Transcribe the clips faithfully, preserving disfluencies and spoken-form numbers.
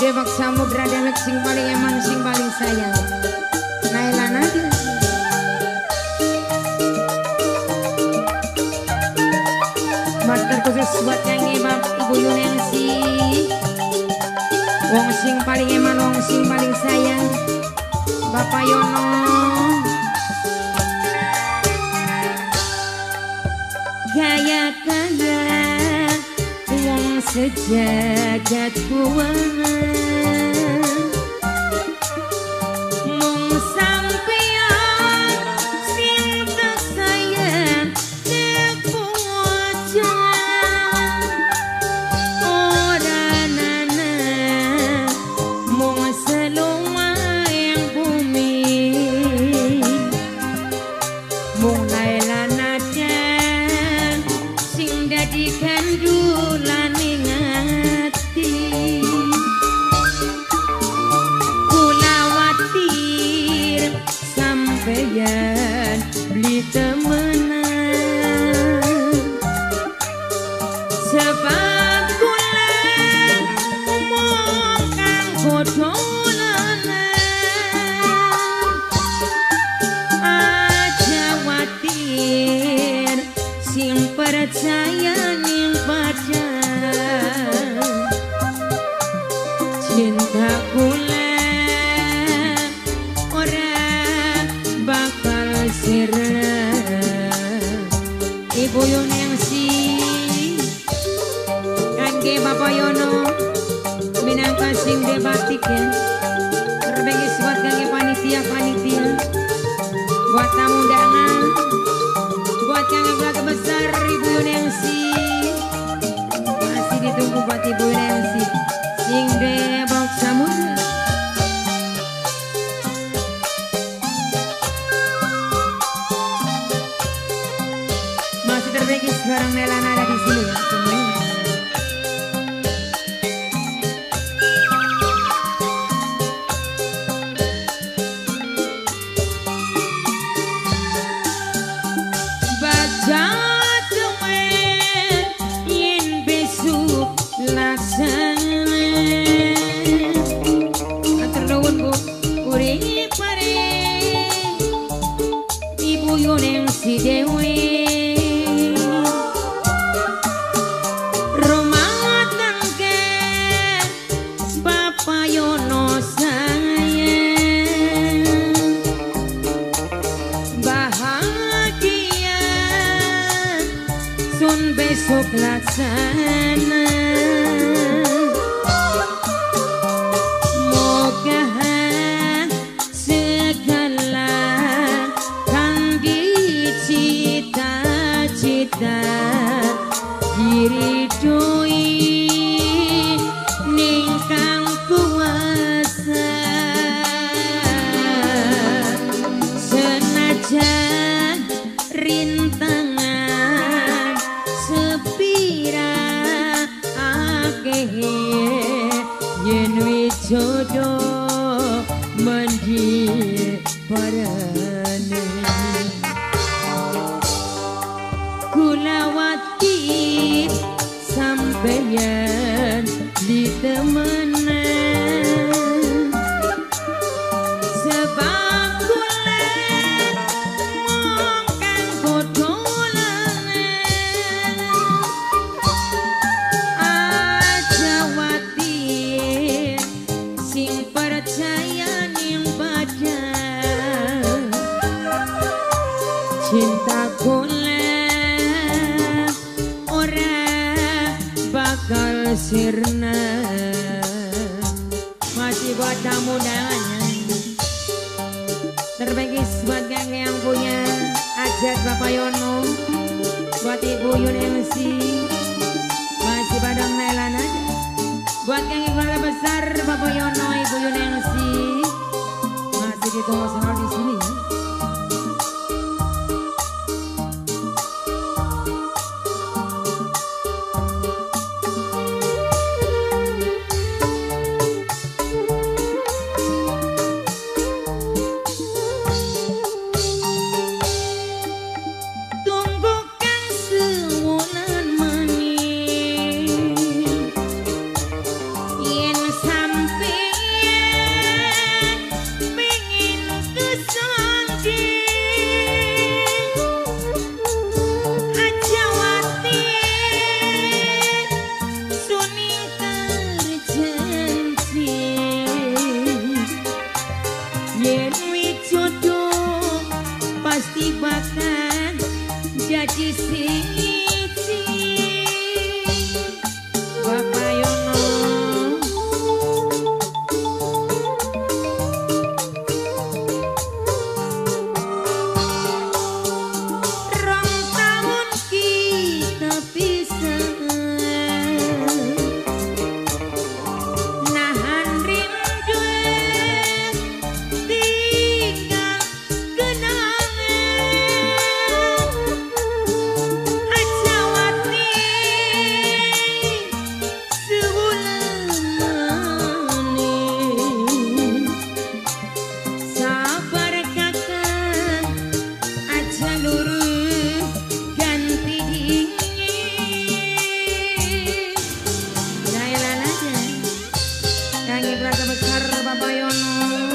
Dewak Samudra Dewek sing paling eman sing paling sayang Naila Nadia. Master khusus buat yang ebab Ibu Yunensi, wong sing paling eman wong sing paling sayang Bapak Yono. Gaya kaya wong sejagat kuwana mung sampeyan sing tersayang tepu wajan ora nana mung seluma yang bumi mung Naila Nadia sing dadi kandulaning ati kula watir sampeyan beli temenan sebab kula mung kang kodolanan aja watir sing percaya ning padang cinta kula ora bakal sirna. Ibu Yunensi kangge Bapak Yono minangka sing debatik ya terbagi buat kangge panitia-panitia buat tamu undangan buat yang keluarga besar Ibu Yunensi masih ditunggu buat Ibu Yunensi sing Dewak Samudra. Masih terbagi sekarang Naila Nadia di sini ya semuanya. Ibu Yunensi dewe rumah tangga Bapak Yono sayang bahagia sun besok laksana diri doi ningkang kuasa senajan rintangan sepira akeh yen wijodo mendi parane kulawati sampeyan di temenan sebab kula mung kang kodolanan aja watir sing percaya ning padang cinta kula bakal sirna. Masih buat tamu undangannya terbagi buat gang yang punya ajat Bapak Yono buat Ibu Yunensi masih padang Naila Nadia buat gang keluarga besar Bapak Yono Ibu Yunensi masih ditunggu semua di sini ya. Sampai Bapak Yono.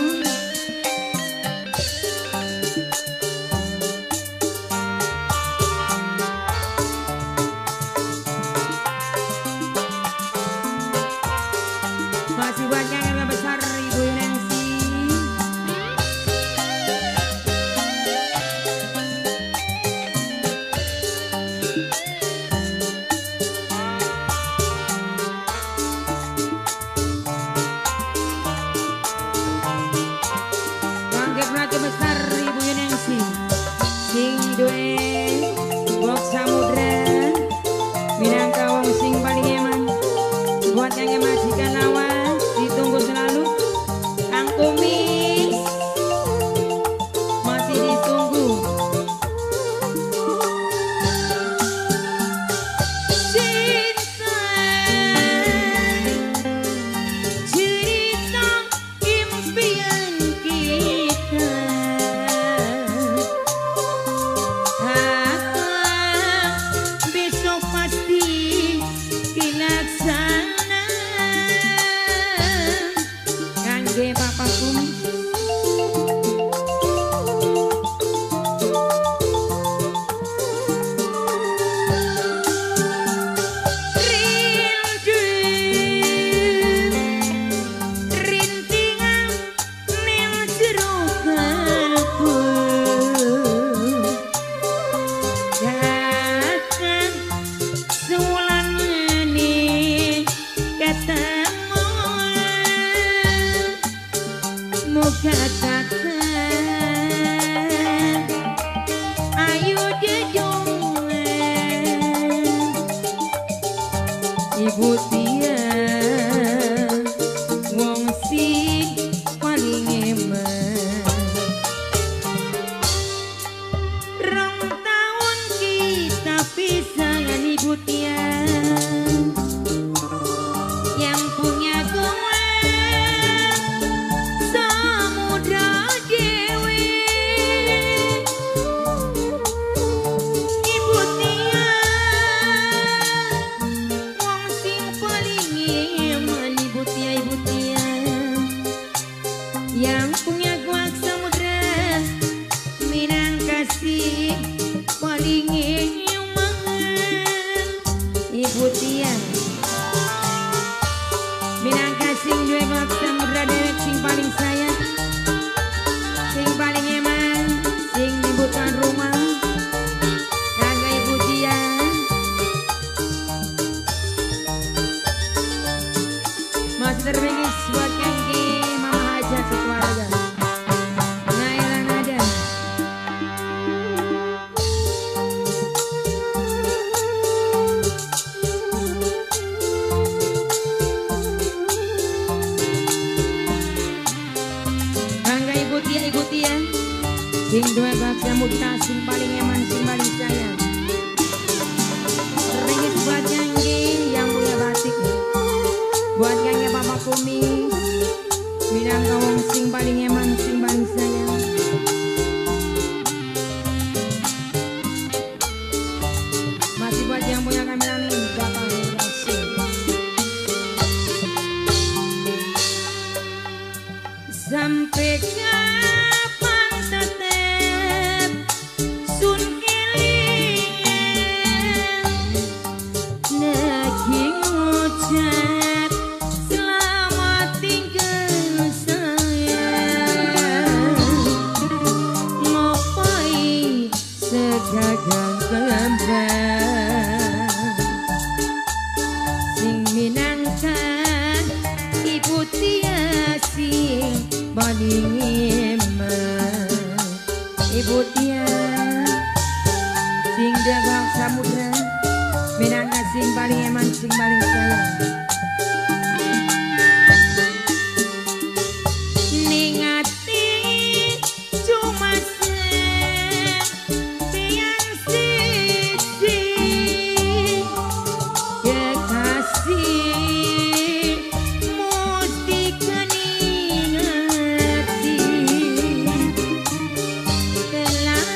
Masih buat yang besar Ibu Nancy. Bangke besar Ibu Nancy. Sing duwe Wok Samudra Minangka wong sing paling eman. Buat yang majikan awas ditunggu selalu. Kang Kumis masih ditunggu. Cinta cerita impian kita, besok pasti dilaksana. Kangge Bapak Kumis rindu rintingan ning jero kalbu, datang sewulan ini ketemu. Muka takkan ayo jejungan Ibu Tia wong sing paling eman. Rong tahun kita pisahan Ibu Tia, yang punya gue Samudra Dewi. Ibu Tia wong sing paling eman. Ibu Tia, Ibu Tia yang punya guak samudra Minangka sing paling eman. Ibu Tia Minangka sing duwe guak samudra dewek sing paling sayang, sing paling eman, sing nyebutkan rumah. Kangge Ibu Tia masih terbingis buat kangge Mama Hajat sekeluarga. Naila Nada Kangge Ibu Tia, Ibu Tia sing duwe baksa muda sing paling eman, sing paling sayang. Terbingis buat kangge yang punya batik, buat kangge Bapak Kumis Minangka wong sing paling eman, sing paling sayang. Masih buat yang punya kamera nih Bapak Nancy. Sampai kapan tetep sun kelingan naging ucap selamat tinggal sayang. Ngopai segagang kembang sing minangka Ibu Tia sing paling eman. Ibu Tia sing dagang samudra Minangka sing paling eman, sing paling sayang. Ning ati cuma sampeyan siji kekasih mesti keningati. Telah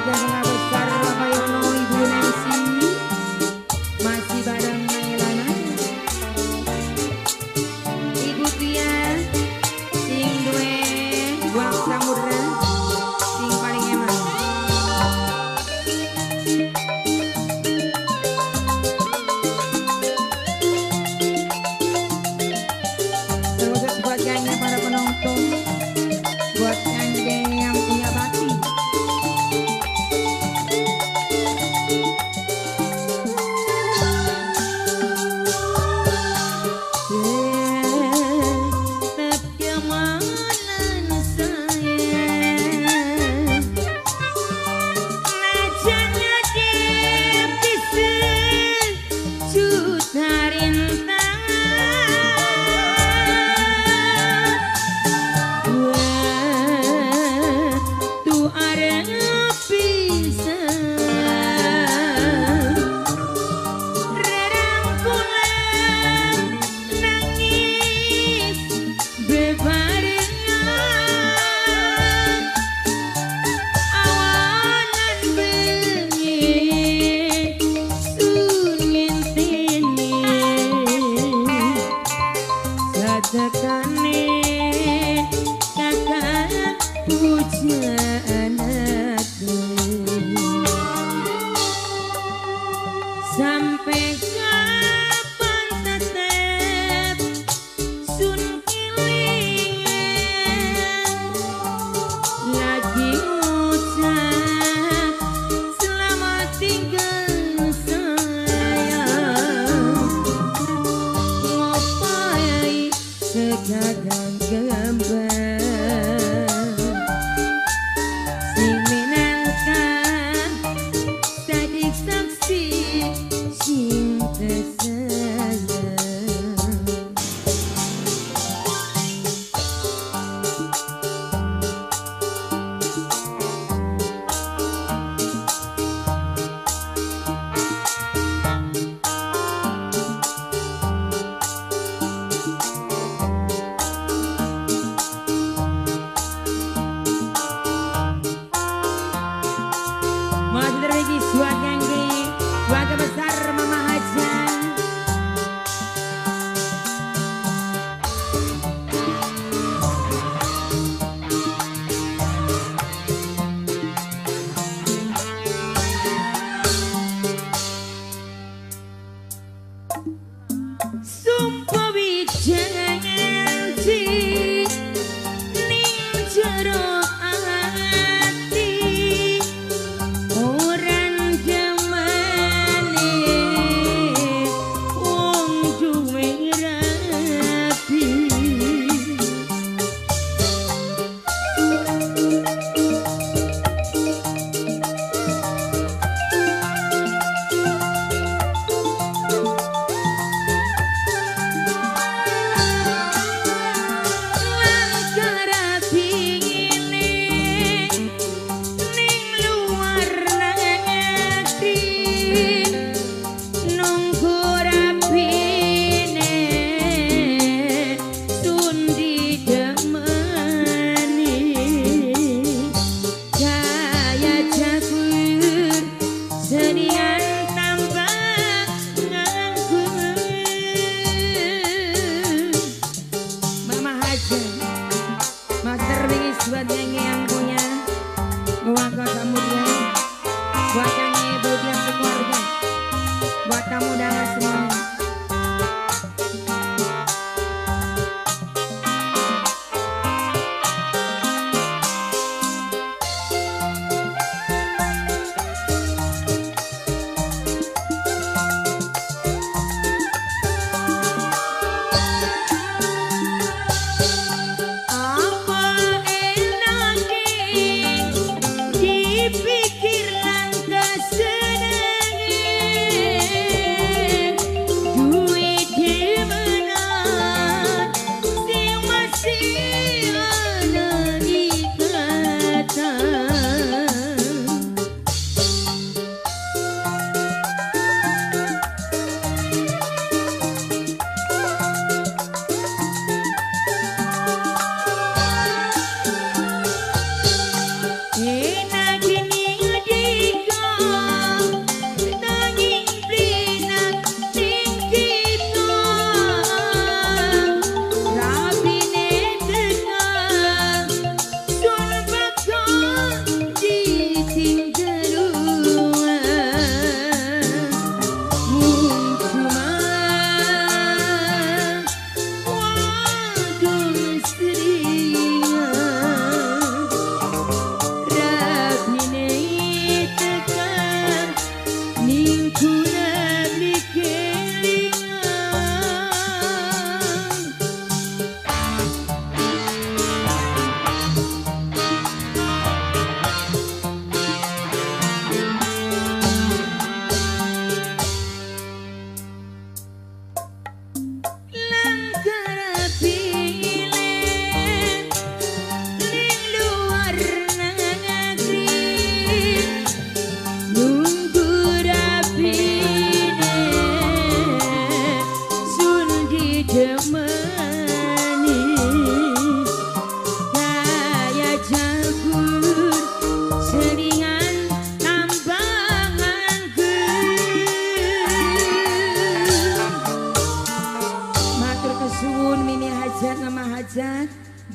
Enak ini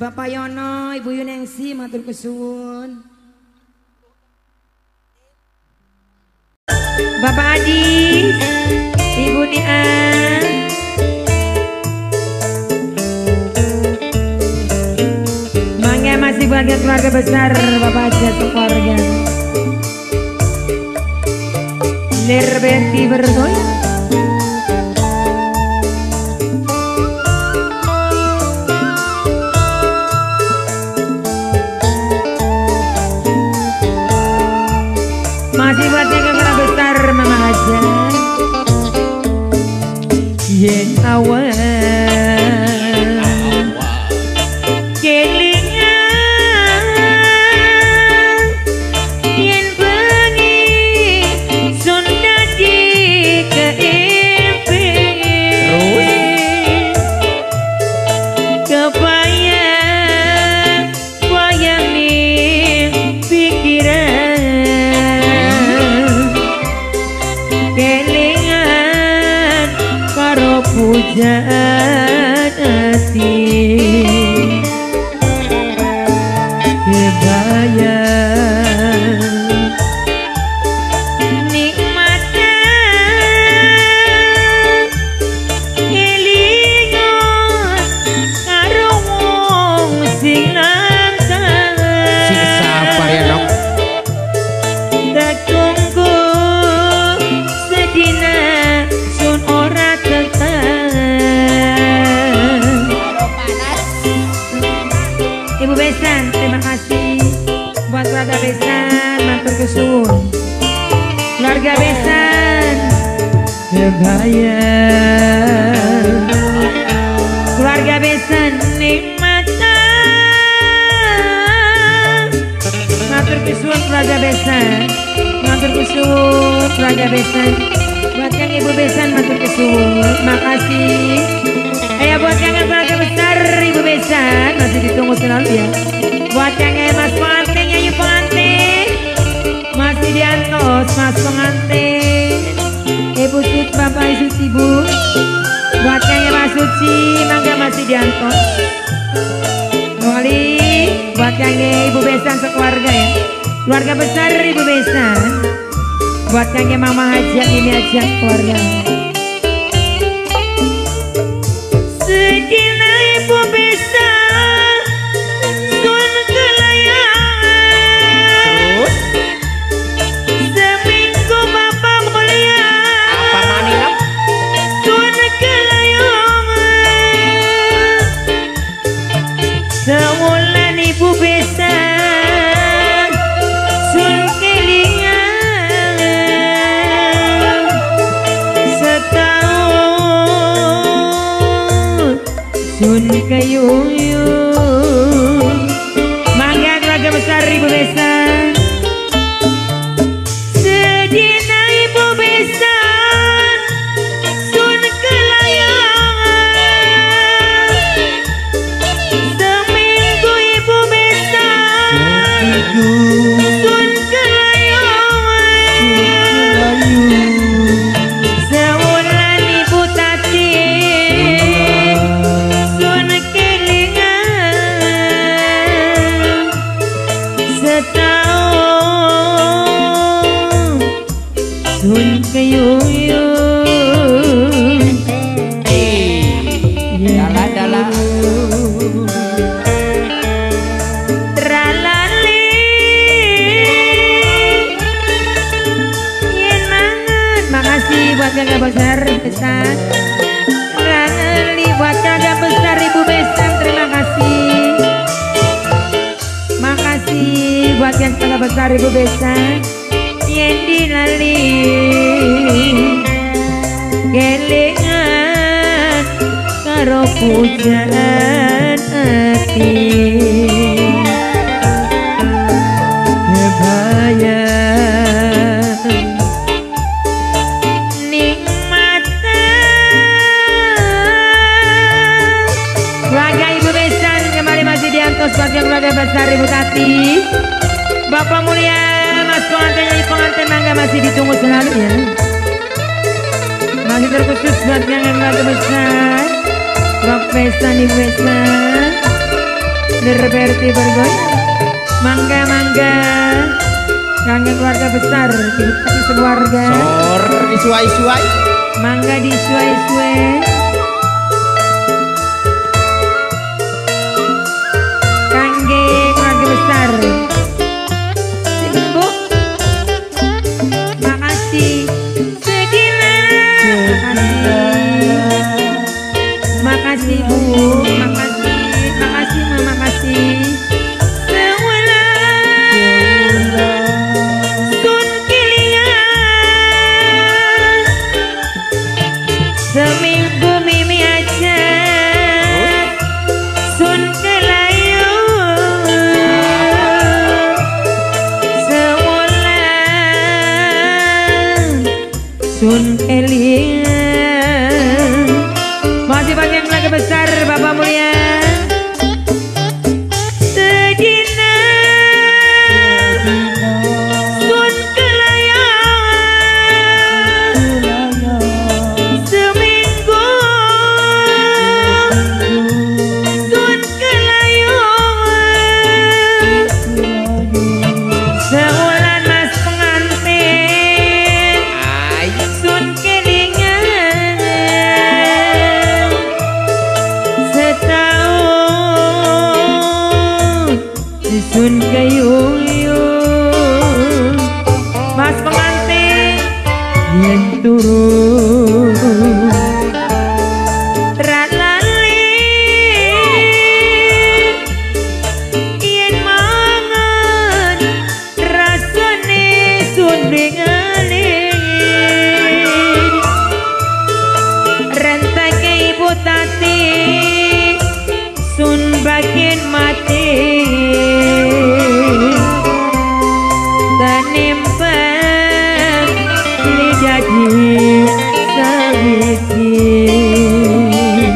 Bapak Yono, Ibu Yunengsi, matur kesuwun. Bapak Adi, Ibu Nia, mangga masih buat keluarga besar Bapak Aja sekeluarga. Nerbenti bergoyang. Masih buat keluarga besar Mama Aja. Yen awan pujaan hati kebayang nikmatnya elingon karo wong sing langkah sing sabar ya dok tak tunggu sedina sun ora tetap. Ibu Besan, terima kasih buat keluarga Besan, matur kesuwun. Keluarga Besan, kebayang. Keluarga Besan, nikmatan. Matur kesuwun keluarga Besan, matur kesuwun keluarga Besan. Buat yang Ibu Besan, matur kesuwun, makasih. Eh buat yang keluarga besar Ibu Besan masih ditunggu selalu ya. Buat yang Mas pengantin, Nyanyi pengantin masih diantos Mas pengantin. Ibu Suci, Bapak Ibu Ibu. Buat yang Mas Suci, mangga masih diantos. Kembali buat yang Ibu Besan sekeluarga ya. Keluarga besar Ibu Besan. Buat yang Mama Hajat ini aja keluarga. Sedina Ibu Besan sun kelayangan. Seminggu Bapak mulia apa manila sun kelayangan. Sewulan Ibu Besan sun kelingan. Setahun sun kayuyung. Mangga keluarga besar Ibu Besan. Sedina Ibu Besan sun kelayangan. Seminggu Ibu Besan sun kelayangan. Sewulan Ibu Tati sun kelingan. Setahun sun kayuyung. dala dala Tralali yen mangan. Makasih buat kakak besar Besan. Tralali buat kakak besar Ibu Besan, terima kasih. Makasih buat yang kakak besar Ibu Besan. Yen dilali kelingan karo pujaan hati kebayang nikmatan. Keluarga Ibu Besan kembali masih diantos buat yang keluarga besar Ibu Tati, Bapak mulia Mas pengantin, Nyanyi pengantin, mangga masih ditunggu selalu ya. Masih terkhusus buat yang keluarga besar Bapak Besan, Ibu Besan. Nerberti bergoyang. Mangga mangga. Kangen keluarga besar, dinikmati sekeluarga. Sor disuai-suai. Mangga disuai-suai. Kangge keluarga besar. Sini Bu. Makasih. Sedina. Makasih. Makasih Bu. Makasih. Makasih Ma. Makasih. Seminggu mimi aja sun kelayu sewulan sun kelingan. Masih bagian keluarga besar Bapak mulia. Sedina sun sun kayuyung mas pengantin yen turun ralali yen mangan rasane sun dengane rentake ibu tati sun bagian mati tanimpan lidah di sawitin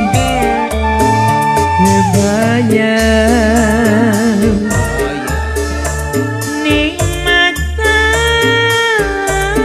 kebayang nikmatan.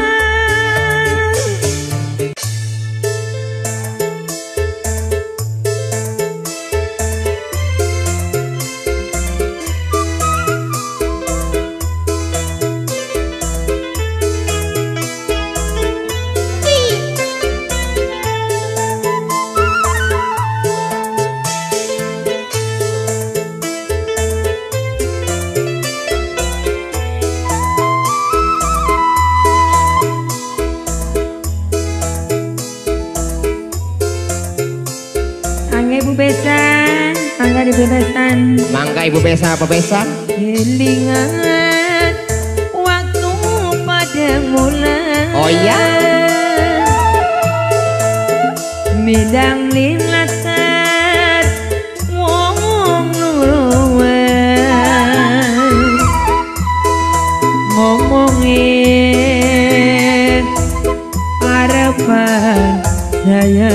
Ibu besan, mangga ibu besan. Mangga ibu besa apa besan? Kelingan waktu pada mulai. Oh iya. Midang linlatar wong luruan ngomongin harapan saya.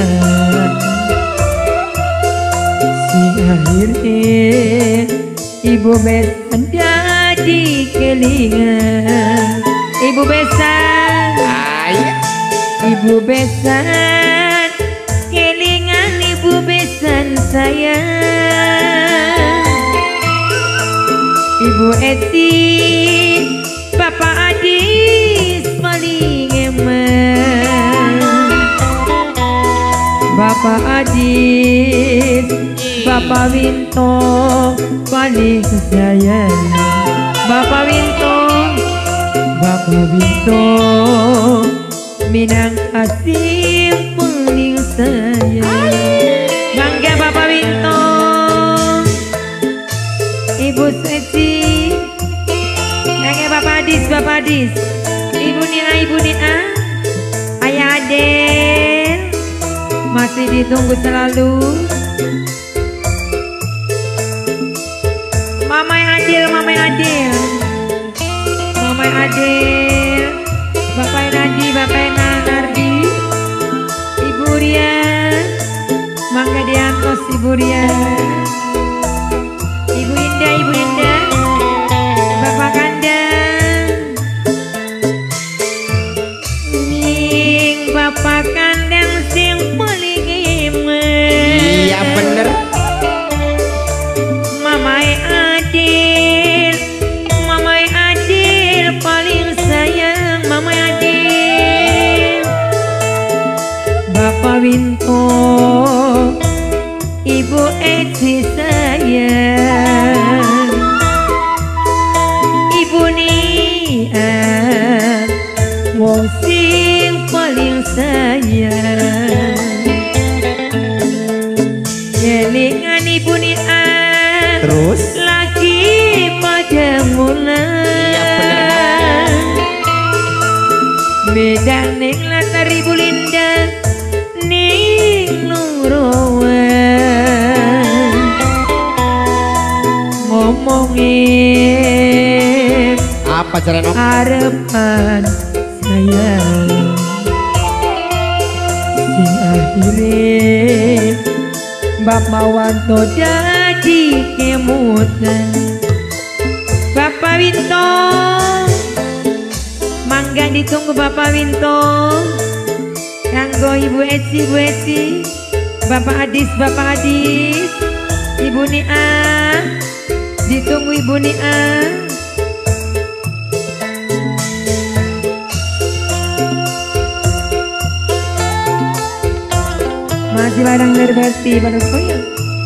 Akhirnya ibu besan jadi kelingan. Ibu besan, Ayah. ibu besan kelingan, ibu besan sayang. Ibu Eti, Bapak Adis paling eman. Bapak Adis, Bapak Winto paling sayang. Bapak Winto, Bapak Winto minang kasih paling sayang. Bangga Bapak Winto, Ibu Sesi, bangga Bapak Adis, Bapak Adis, Ibu Nina, Ibu Nina, Ayah Adel masih ditunggu selalu. Mamai Adil, Mamai Adil, Mamai Adil, Bapak Nadi, Bapak Nardi, Ibu Rian, mangga diantos Ibu Rian, Ibu Indah, Ibu Indah, Bapak Kandang, Ning Bapak Kandang sing paling eman. Iya bener. Mamai Bapak Winto, Ibu Eci sayang, Ibu Nia wong sing paling sayang. Kelingan Ibu Nia Terus lagi pada mulai medang ning latar Ibu Linda ning Nurawan ngomongin apa Cerenok? harapan sayang sing akhirnya Bapak Wanto jadi kemutan. Bapak Winto mangga ditunggu Bapak Winto kanggo Ibu Eci, Ibu Eci, Bapak Adis, Bapak Adis, Ibu Nia ditunggu Ibu Nia. Masih barang dari Berti pada koyong.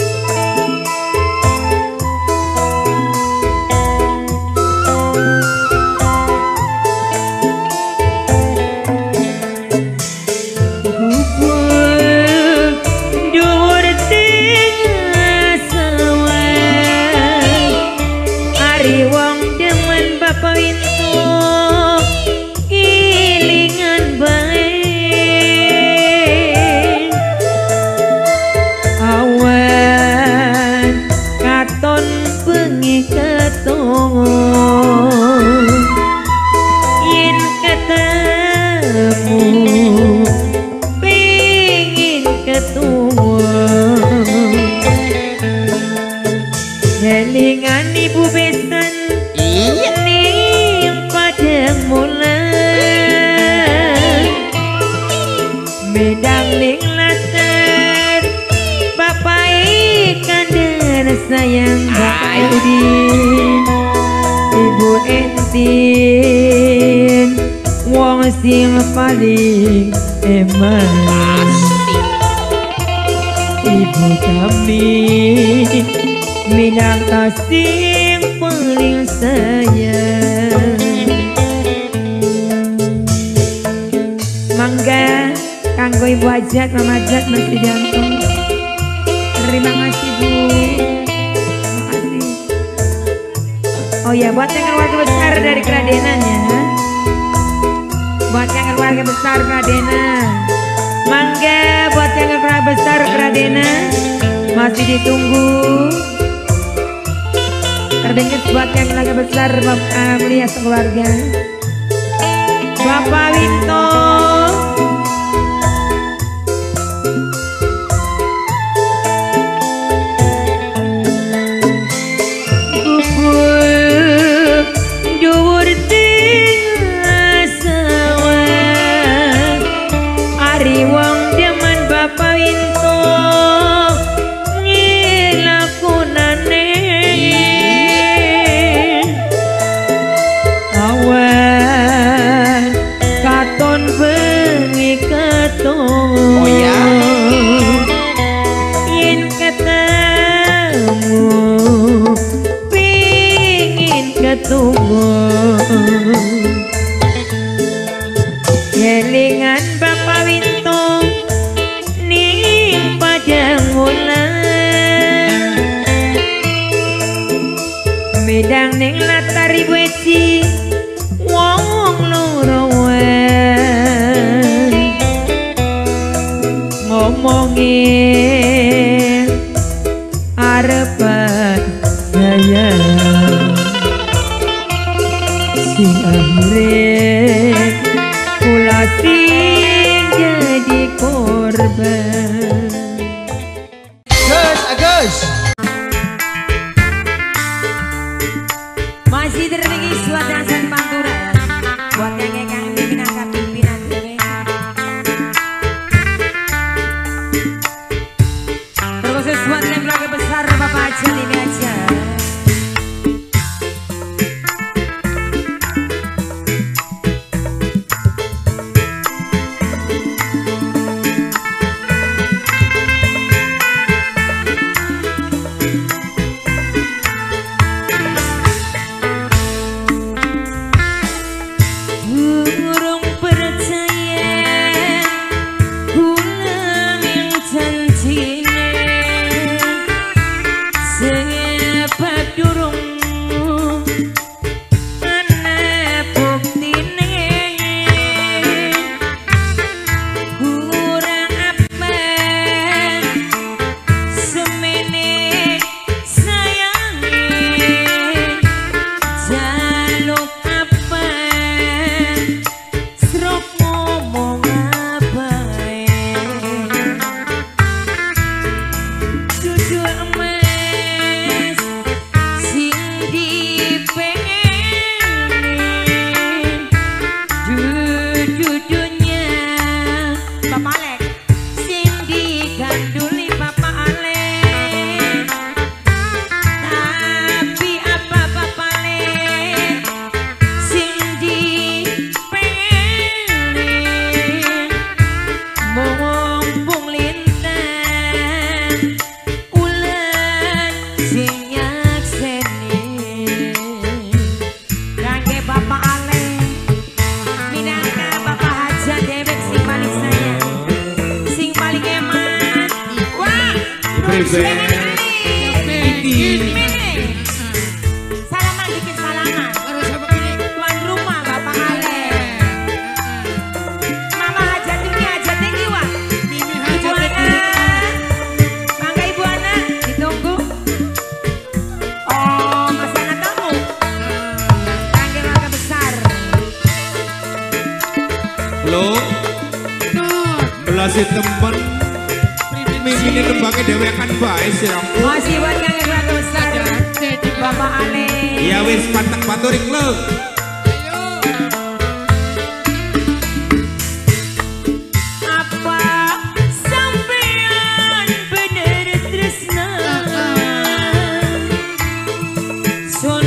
Kelingan Ibu Besan iya ning padang mulai medang ning latar Bapak Iskandar sayang Bapak Udin, Ibu Entin wong sing paling eman. Ibu kami minang kasih paling sayang. Mangga kanggo Ibu Ajat, Mama Ajat, Mas Widianto. Terima kasih Bu. Terima kasih. Oh ya, buat yang keluarga besar dari Keradenan ya. Buat yang keluarga besar Keradenan. Mangga buat yang keluarga besar Keradenan masih ditunggu. Terdengar buat yang keluarga besar Bapak Mulia sekeluarga. Bapak Winto dhuwur tengah sawah ari wong demen Bapak Winto ngilakunane awan katon bengi katon. Oh ya, yen ketemu pingin ketemu kelingan Bapak Winto ning padang wulan medang ning latar Ibu Eci wong lorowan ngomongin harapan sayang sing akhirnya kula sing jadi korban. Gus, Agus. Masih terdengar suara dansan pantura ya. Buat yang kang pimpinan pimpinan dewe. srok ngomong abae cucu emas sing dipengen cucunya Bapak Alek sing diganduli Bapak Alek tapi apa Bapak Alek sing dipengen mumpung lintang ulan sing nyakseni kangge Bapak Alek minangka Bapak Hajat dewek sing paling sayang sing paling eman wah salaman bikin salaman tuan rumah Bapak Alek Mama Hajat ini Hajat tinggi wah Ibu Ana mangga Ibu Ana ditunggu oh masih anak tamu kangge keluarga besar Lo belasi temen mimini tembaknya dewekan bae siramu masih buat kangge keluarga besar Bapak Alek ya wis pantang paturik lo apa sampean bener tresna sun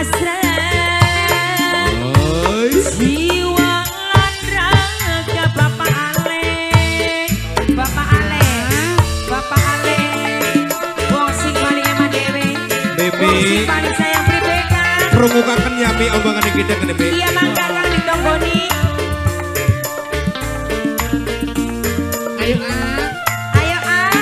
pasrah Oi jiwa lan raga Bapak Alek Bapak Alek Bapak Alek wong sing paling eman dhewe wong sing Bebe paling sayang pribeka permukakan yami ombangan kita ke Bebe iya mangga kang ditonggoni Ayo ah. ayo ah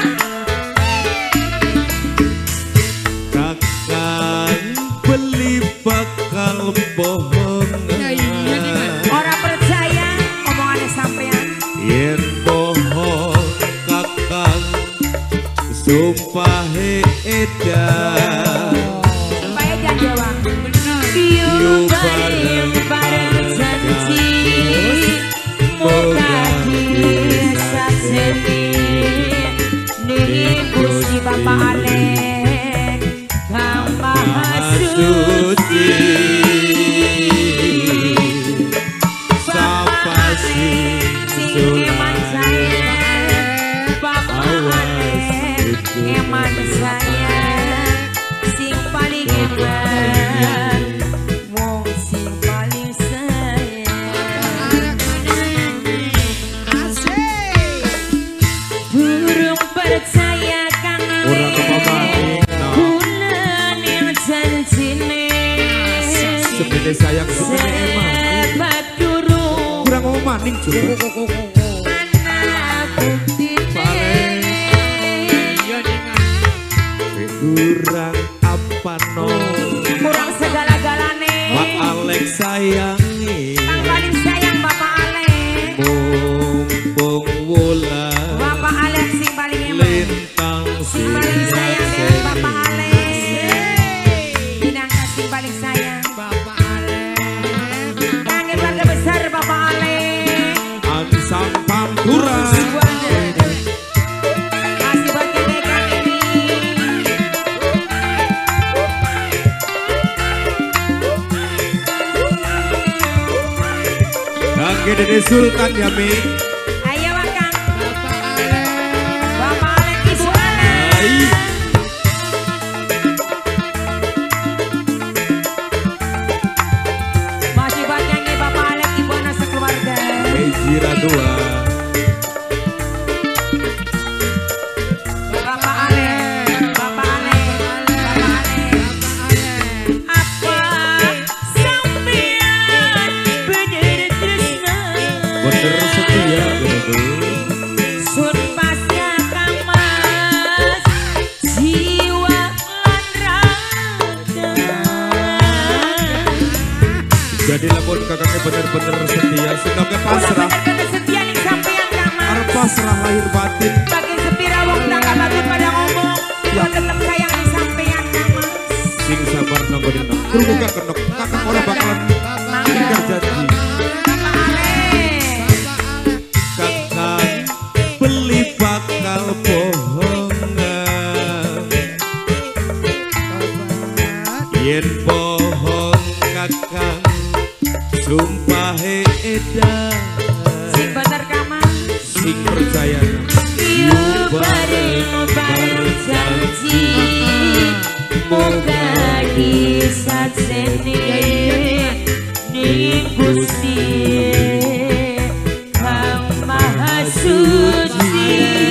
kakang beli bakal bohongan ora percaya omongannya sampean yen bohong kakang sumpah edan supaya jawa Yu bareng bareng janji muka kisah seni nih Gusti Bapak Alek Kang Maha Suci Sapa sing sing eman saya Bapak Alek eman saya sing paling eman wong sing paling sayang durung percaya kang Ora kepamain, no. bulan yang janjine Sepede sayang sepede emang sebab durung kurang ngomong maning juga anak bukti kurang apa no kurang segala-galane Pak Alek sayangi yang paling sayang Bapak Alek mumpung wulan Bapak Alek sing paling eman lintang sing paling sayang siang Bapak Alek minangka sing paling sayang Bapak Alek. kangge keluarga besar Bapak Alek ansang pantura masih buat kangge kang ini kangge Dede Sultan ya Mi ayo Kang Bapak Alek. Bapak Alek Ibu Ana Ai. masih buat kangge Bapak Alek Ibu Ana sekeluarga Mejira dua Bapak Alek Bapak Alek Bapak Alek apa sampean bener tresna bener setia bener sun pasnya kamas jiwa lan raga jadi lapor kakaknya bener-bener setia senoknya ulah pasrah bener-bener setia nih sampean kamas arep pasrah lahir batin bagian sepira wong tangga batut pada ngomong Ya. tetep sayang nih sampean kamas sing sabar nunggu dina krungu gak kenok kakak ora bakalan ingkar janji edan sing bener kamar sing percaya yu bareng bareng janji moga disakseni ning Gusti Kang Maha Suci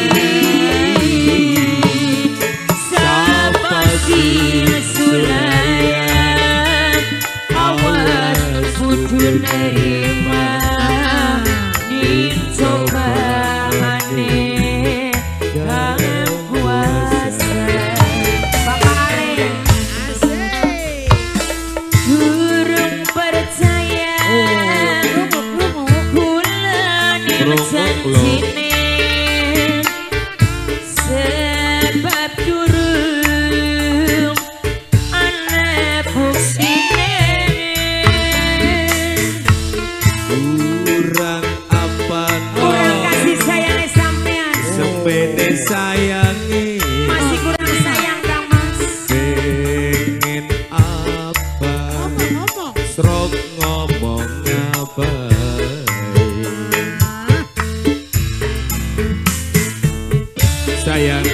sapa sing sulayan awas kudu nerima ning cobane Kang kuasa Bapak Ale durung percaya kula ning janjine sebab durung ana buktine kurang apa kurang kasih sayang sampean sepede sayangi masih kurang sayang Kang Mas pengen apa srok ngomong apa sayang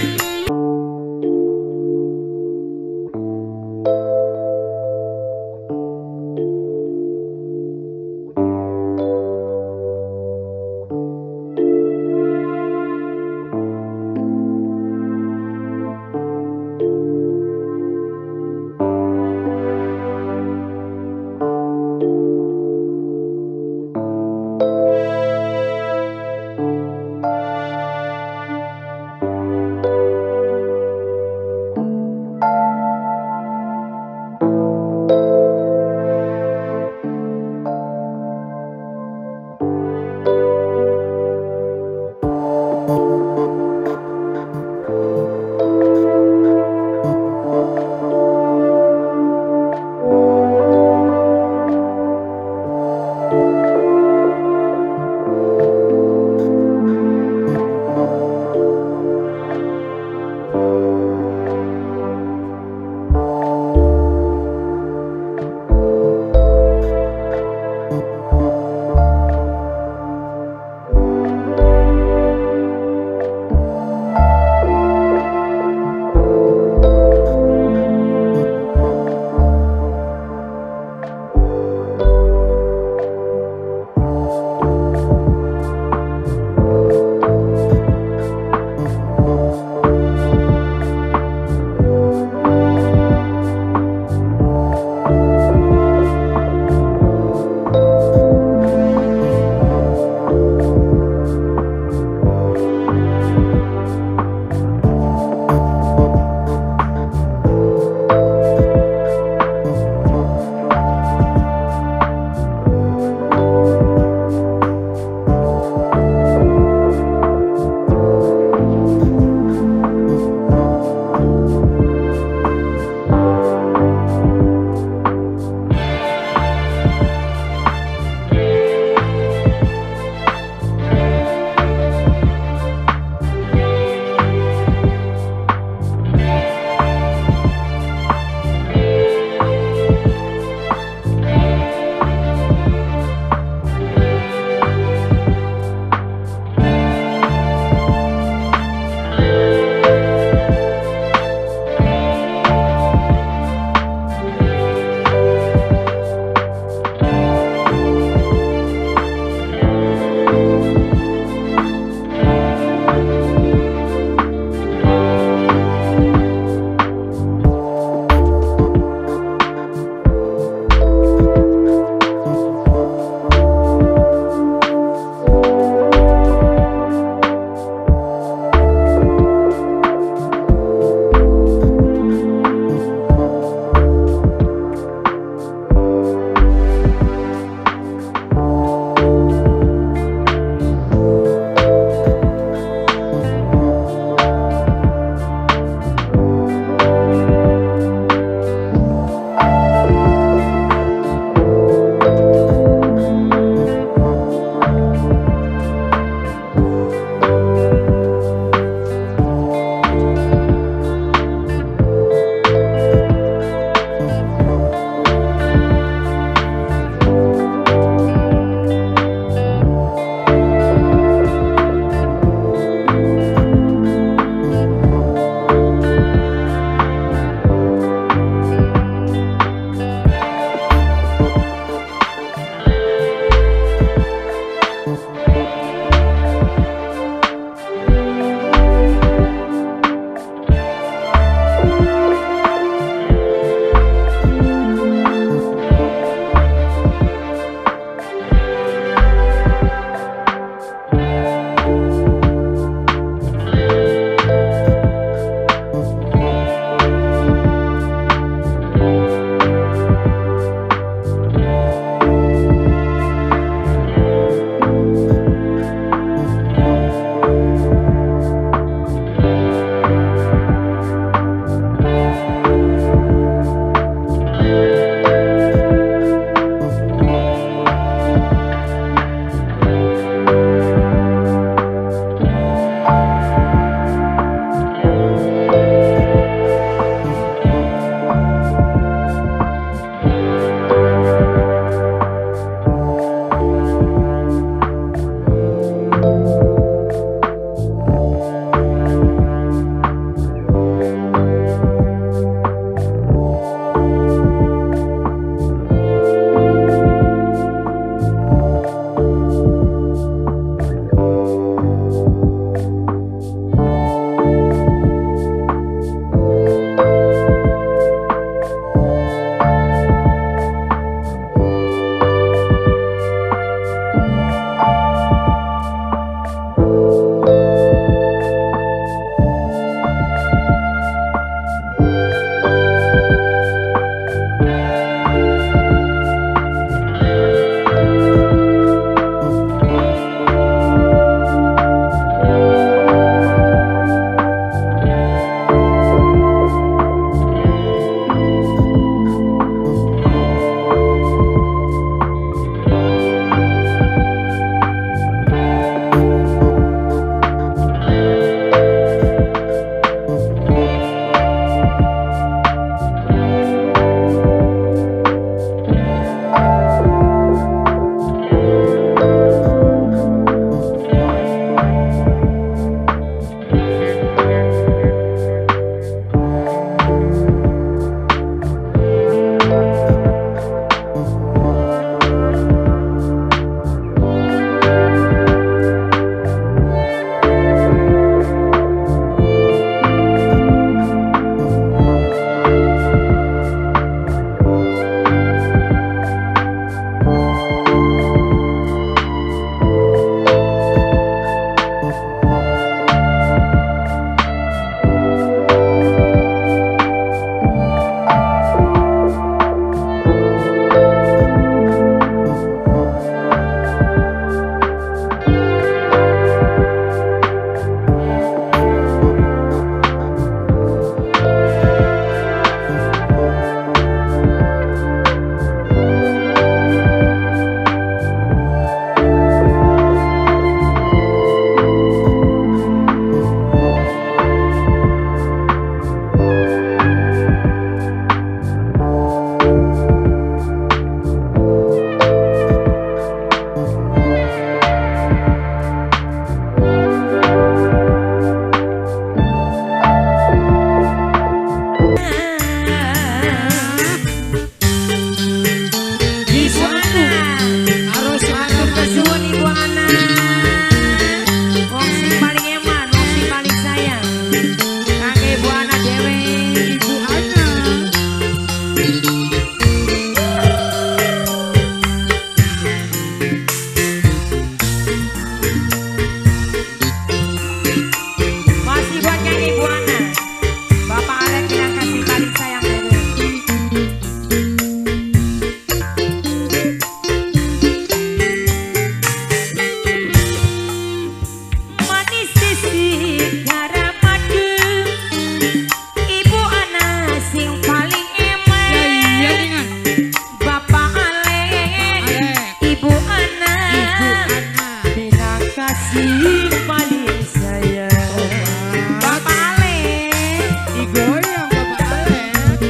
kasih paling sayang. Bapak Ale Digoyang Bapak Alek.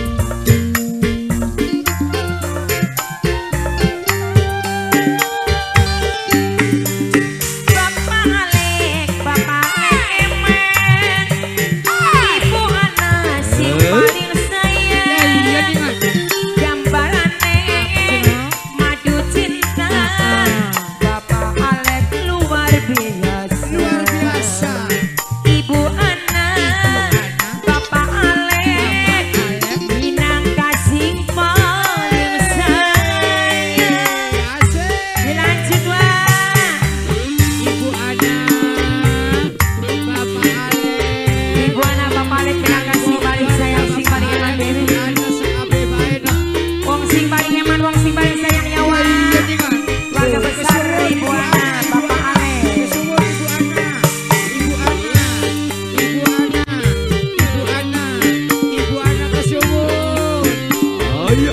Bapak Alek, Bapak Alek emen. Ibu anak sing paling sayang. Iya dengan Gambarane madu cinta. Bapak Alek luar biasa. luar biasa. Ibu anak, Bapak Alek minang kasih paling sayang. Asik. Dilanjut wah. Ibu anak Bapak Alek. Ibu anak Bapak Alek minang kasih paling sayang sing paling eman dewe. Anak sekabe baena. Wong sing paling eman, wong sing paling sayang ya wah. Iya dengan Keluarga besar Ibu anak Bapak Alek. Kesuwun ibu anak. Ibu anak. Ibu anak. Ibu anak. Ibu anak kesuwun. Ayo.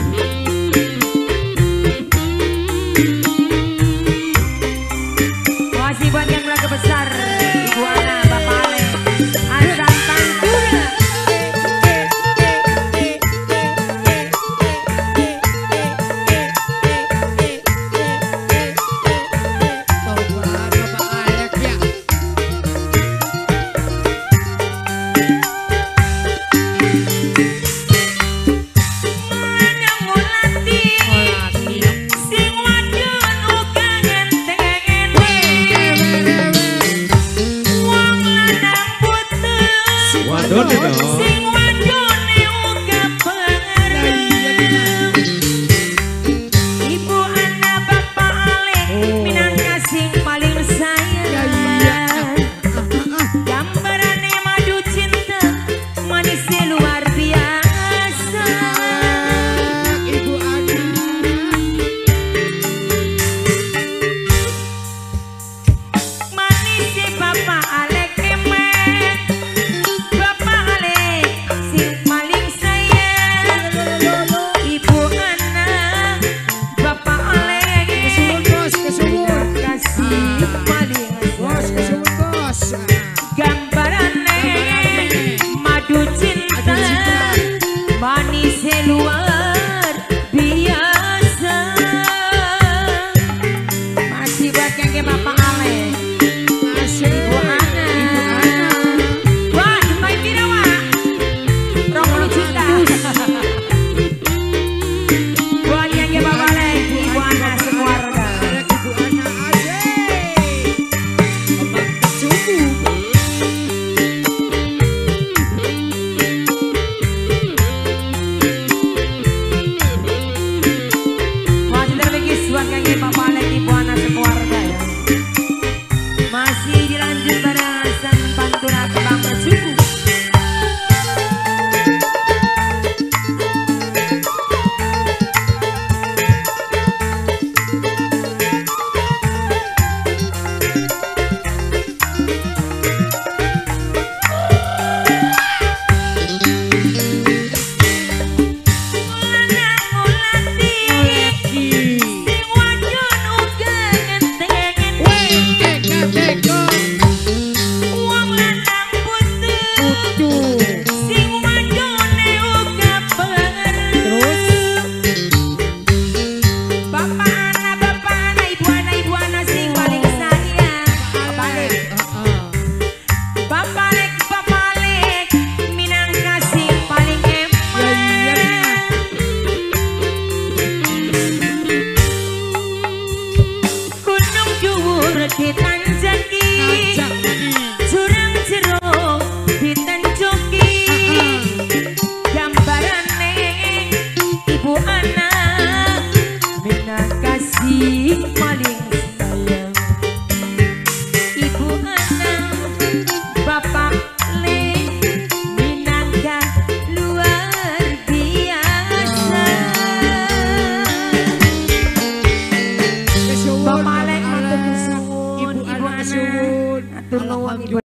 Makasih buat yang keluarga besar Ibu anak Bapak Alek. Asal Pantura. Tobat Bapak Alek ya. Manang ngulati Olati. sing wadon uga ngenteng. Wong lanang putus Wadon itu. sing wadone uga bareng. Ibu anak Bapak Alek minang kasih paling sayang. Gambarane madu cinta manisnya luar biasa. Ibu anak. Manisnya Bapak Alek emen. Bapak Alek sing paling sayang. Ibu anak Bapak Alek Kesuwun bos, kesuwun. kasih paling Bos, sayang. kesuwun bos. Gambarane madu cinta manisnya luar biasa. Masih buat kengke Bapak Alek. Asik. Ibu anak. Wah, main pira wah. Rong puluh juta. Buat kengke Bapak Alek, ibu anak sekeluarga. Ibu anak asik. Bapak kesuwun. Masih terpikir buat kengke Bapak Alek, ibu anak sekeluarga ya. Masih dilanjut pada Hasan Pantura Kebang Suku. Lanang ngulati sing wadon uga ngenteng. Teka teka. Wong lanang putus Tuh. sing wadone uga bareng. Bapak anak, bapak anak, ibu anak, ibu anak sing paling sayang. Bapak Alek, Bapak Alek, Bapak Alek minang kasih paling eman. Gunung dhuwur ditanjaki, jurang jero ditanjoki. Gambarane ibu anak minang kasih paling sayang. Ibu anak Bapak Alek minangka luar biasa. Kesuwun. Bapak Alek matur nuwun, Ibu ibu anak anak kesuwun. matur nuwun, ibu